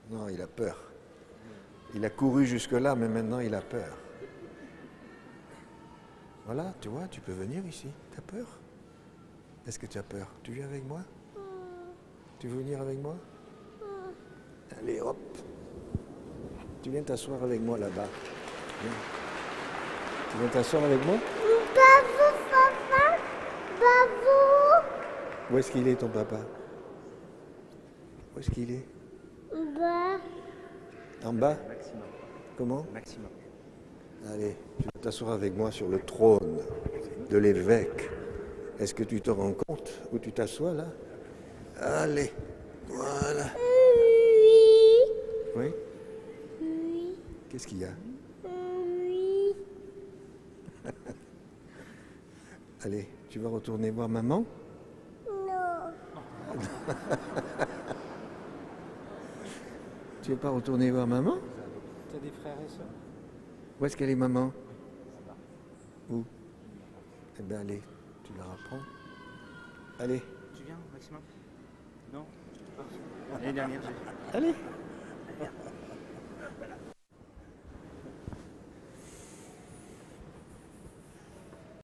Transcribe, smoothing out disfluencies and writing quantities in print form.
Non, il a peur. Il a couru jusque-là, mais maintenant il a peur. Voilà, tu vois, tu peux venir ici. Tu as peur? Est-ce que tu as peur? Tu viens avec moi? Tu veux venir avec moi? Allez, hop. Tu viens t'asseoir avec moi là-bas. Viens. Tu viens t'asseoir avec moi? Bravo, papa. Bravo. Où est-ce qu'il est ton papa? Où est-ce qu'il est? Bah. En bas? Maximum. Comment? Maximum. Allez, tu vas t'asseoir avec moi sur le trône de l'évêque. Est-ce que tu te rends compte où tu t'assois là? Allez, voilà. Oui. Oui? Oui. Qu'est-ce qu'il y a? Oui. Allez, tu vas retourner voir maman? Non. Tu veux pas retourner voir maman? Tu as des frères et sœurs? Où est-ce qu'elle est maman? Où? Eh bien allez, tu la reprends. Allez, Tu viens, Maximum? Non? L'année dernière, j'ai fait. allez.